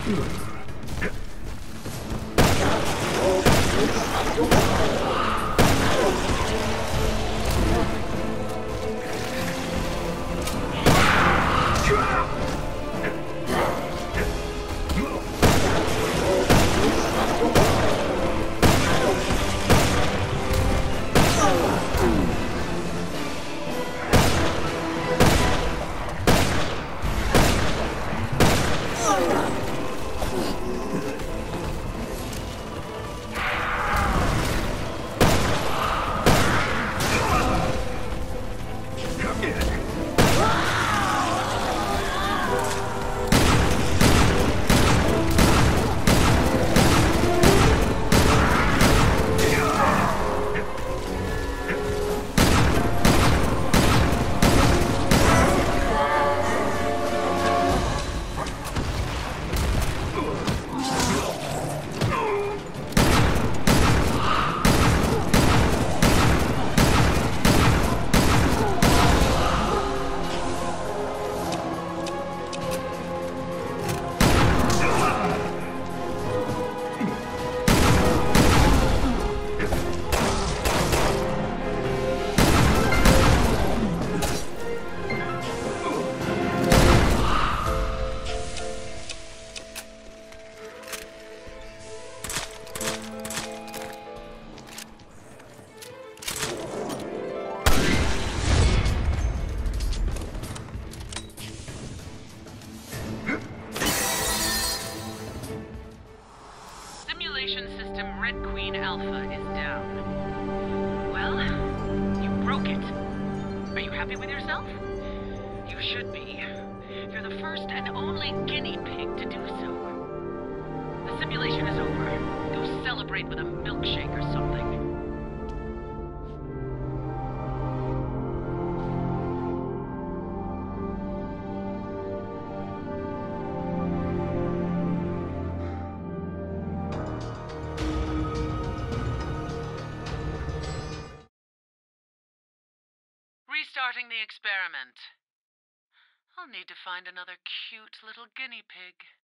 Simulation system Red Queen Alpha is down. Well, you broke it. Are you happy with yourself? You should be. You're the first and only guinea pig to do so. The simulation is over. Go celebrate with a milkshake or something. Restarting the experiment. I'll need to find another cute little guinea pig.